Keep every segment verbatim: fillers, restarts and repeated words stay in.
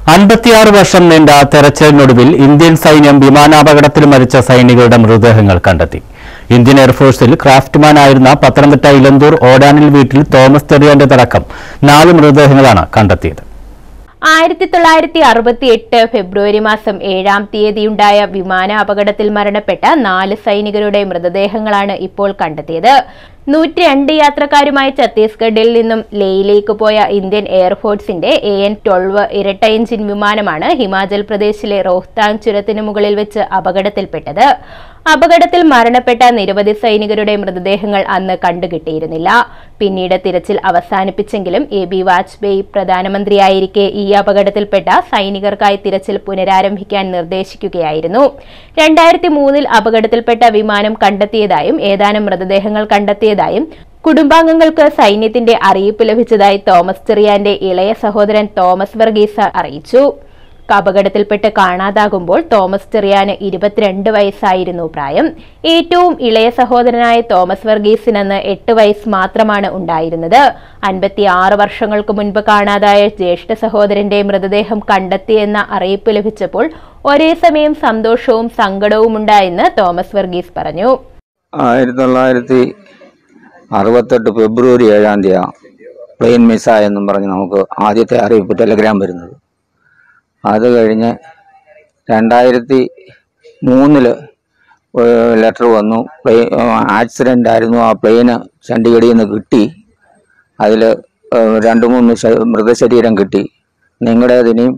അൻപത്തിയാറ് വർഷം നീണ്ട തെരച്ചിലിനൊടുവിൽ ഇന്ത്യൻ സൈന്യം വിമാനാപകടത്തിൽ മരിച്ച സൈനികരുടെ മൃതദേഹങ്ങൾ കണ്ടെത്തി. ഇന്ത്യൻ എയർഫോഴ്സിൽ ക്രാഫ്റ്റ്മാനായിരുന്ന പത്തനംതിട്ട ഇലന്തൂർ ഓടാനിൽ വീട്ടിൽ തോമസ് ചെറിയാന്റേതടക്കം നാല് മൃതദേഹങ്ങളാണ് കണ്ടെത്തിയത്. ആയിരത്തി തൊള്ളായിരത്തി അറുപത്തി എട്ട് ഫെബ്രുവരി മാസം ഏഴാം തീയതിയുണ്ടായ വിമാന അപകടത്തിൽ മരണപ്പെട്ട നാല് സൈനികരുടെ മൃതദേഹങ്ങളാണ് ഇപ്പോൾ കണ്ടെത്തിയത്. നൂറ്റി രണ്ട് യാത്രക്കാരുമായി ഛത്തീസ്ഗഡിൽ നിന്നും ലേയിലേക്ക് പോയ ഇന്ത്യൻ എയർഫോഴ്സിന്റെ എ എൻ ട്വൽവ് ഇരട്ട എഞ്ചിൻ വിമാനമാണ് ഹിമാചൽ പ്രദേശിലെ റോഹ്താങ് ചുരത്തിനു മുകളിൽ വെച്ച് അപകടത്തിൽപ്പെട്ടത്. അപകടത്തിൽ മരണപ്പെട്ട നിരവധി സൈനികരുടെ മൃതദേഹങ്ങൾ അന്ന് കണ്ടുകിട്ടിയിരുന്നില്ല. പിന്നീട് തിരച്ചിൽ അവസാനിപ്പിച്ചെങ്കിലും എ ബി വാജ്പേയി പ്രധാനമന്ത്രിയായിരിക്കെ ഈ അപകടത്തിൽപ്പെട്ട സൈനികർക്കായി തിരച്ചിൽ പുനരാരംഭിക്കാൻ നിർദ്ദേശിക്കുകയായിരുന്നു. രണ്ടായിരത്തി മൂന്നിൽ അപകടത്തിൽപ്പെട്ട വിമാനം കണ്ടെത്തിയതായും ഏതാനും മൃതദേഹങ്ങൾ കണ്ടെത്തിയതായും കുടുംബാംഗങ്ങൾക്ക് സൈന്യത്തിന്റെ അറിയിപ്പ് ലഭിച്ചതായി തോമസ് ചെറിയാന്റെ ഇളയ സഹോദരൻ തോമസ് വർഗീസ് അറിയിച്ചു. അപകടത്തിൽപ്പെട്ട് കാണാതാകുമ്പോൾ തോമസ് ചെറിയാന് ഇരുപത്തിരണ്ട് വയസ്സായിരുന്നു പ്രായം. ഏറ്റവും ഇളയ സഹോദരനായ തോമസ് വർഗീസിന് എട്ട് വയസ്സ് മാത്രമാണ് ഉണ്ടായിരുന്നത്. അൻപത്തി ആറ് വർഷങ്ങൾക്ക് മുൻപ് കാണാതായ ജ്യേഷ്ഠ സഹോദരന്റെ മൃതദേഹം കണ്ടെത്തിയെന്ന അറിയിപ്പ് ലഭിച്ചപ്പോൾ ഒരേ സമയം സന്തോഷവും സങ്കടവും ഉണ്ടായെന്ന് തോമസ് വർഗീസ് പറഞ്ഞു. ആയിരത്തി തൊള്ളായിരത്തി അറുപത്തെട്ട് ഫെബ്രുവരി ഏഴാം തീയതി പ്ലെയിൻ മിസ്സായെന്നും പറഞ്ഞ് നമുക്ക് ആദ്യത്തെ അറിയിപ്പ് ടെലഗ്രാം വരുന്നത്. അത് കഴിഞ്ഞ് രണ്ടായിരത്തി മൂന്നില് ലെറ്റർ വന്നു. പ്ലെയിൻ ആക്സിഡൻ്റ് ആയിരുന്നു, ആ പ്ലെയിന് ചണ്ഡീഗഡിൽ നിന്ന് കിട്ടി. അതിൽ രണ്ട് മൂന്ന് മൃതശരീരം കിട്ടി. നിങ്ങളുടേതിനെയും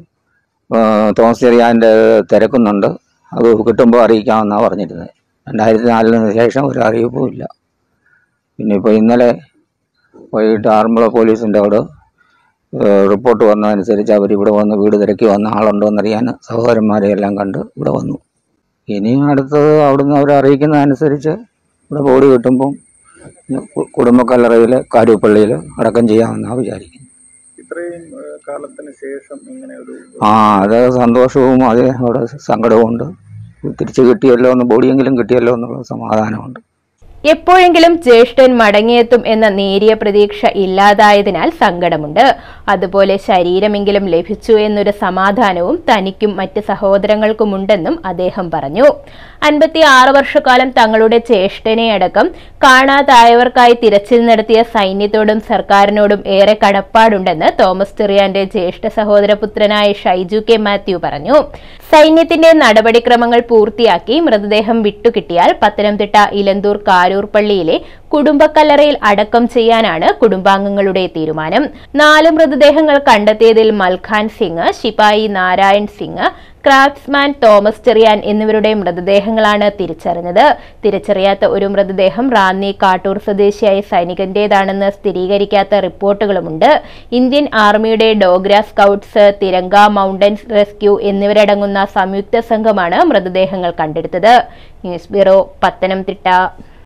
തോമസ് ചെറിയാൻ്റെ തിരക്കുന്നുണ്ട്, അത് കിട്ടുമ്പോൾ അറിയിക്കാമെന്നാണ് പറഞ്ഞിരുന്നത്. രണ്ടായിരത്തി നാലിന് ശേഷം ഒരു അറിയിപ്പും ഇല്ല. പിന്നെ ഇപ്പോൾ ഇന്നലെ വൈകിട്ട് ആറന്മുള പോലീസിൻ്റെ അവിടെ റിപ്പോർട്ട് വന്നതനുസരിച്ച് അവരിവിടെ വന്ന് വീട് തിരക്കി വന്ന ആളുണ്ടോ എന്നറിയാൻ സഹോദരന്മാരെ എല്ലാം കണ്ട് ഇവിടെ വന്നു. ഇനിയും അടുത്തത് അവിടുന്ന് അവരെ അറിയിക്കുന്നതനുസരിച്ച് ഇവിടെ ബോഡി കിട്ടുമ്പം കുടുംബക്കല്ലറയിൽ കാര്യപ്പള്ളിയിൽ അടക്കം ചെയ്യാമെന്നാണ് വിചാരിക്കുന്നത്. ഇത്രയും കാലത്തിന് ശേഷം ഇങ്ങനെ ഒരു ആ അത് സന്തോഷവും അതേ അവിടെ സങ്കടവും ഉണ്ട്. തിരിച്ചു കിട്ടിയല്ലോ എന്ന്, ബോഡിയെങ്കിലും കിട്ടിയല്ലോ എന്നുള്ള സമാധാനമുണ്ട്. എപ്പോഴെങ്കിലും ജ്യേഷ്ഠൻ മടങ്ങിയെത്തും എന്ന നേരിയ പ്രതീക്ഷ ഇല്ലാതായതിനാൽ സങ്കടമുണ്ട്. അതുപോലെ ശരീരമെങ്കിലും ലഭിച്ചു എന്നൊരു സമാധാനവും തനിക്കും മറ്റ് സഹോദരങ്ങൾക്കുമുണ്ടെന്നും അദ്ദേഹം പറഞ്ഞു. അൻപത്തി ആറ് വർഷക്കാലം തങ്ങളുടെ ജ്യേഷ്ഠനെ അടക്കം കാണാതായവർക്കായി തിരച്ചിൽ നടത്തിയ സൈന്യത്തോടും സർക്കാരിനോടും ഏറെ കടപ്പാടുണ്ടെന്ന് തോമസ് ചെറിയാന്റെ ജ്യേഷ്ഠ സഹോദരപുത്രനായ ഷൈജു കെ മാത്യു പറഞ്ഞു. സൈന്യത്തിന്റെ നടപടിക്രമങ്ങൾ പൂർത്തിയാക്കി മൃതദേഹം വിട്ടുകിട്ടിയാൽ പത്തനംതിട്ട ഇലന്തൂർ കാരൂർ പള്ളിയിലെ കുടുംബക്കല്ലറയിൽ അടക്കം ചെയ്യാനാണ് കുടുംബാംഗങ്ങളുടെ തീരുമാനം. നാല് മൃതദേഹങ്ങൾ കണ്ടെത്തിയതിൽ മൽഖാൻ സിംഗ്, ശിപായി നാരായൺ സിംഗ്, ക്രാഫ്റ്റ്സ്മാൻ തോമസ് ചെറിയാൻ എന്നിവരുടെ മൃതദേഹങ്ങളാണ് തിരിച്ചറിഞ്ഞത്. തിരിച്ചറിയാത്ത ഒരു മൃതദേഹം റാന്നി കാട്ടൂർ സ്വദേശിയായ സൈനികന്റേതാണെന്ന് സ്ഥിരീകരിക്കാത്ത റിപ്പോർട്ടുകളുമുണ്ട്. ഇന്ത്യൻ ആർമിയുടെ Dogra scouts, Tiranga mountains rescue എന്നിവരടങ്ങുന്ന സംയുക്ത സംഘമാണ് മൃതദേഹങ്ങൾ കണ്ടെടുത്തത്. News bureau, Pathanamthitta.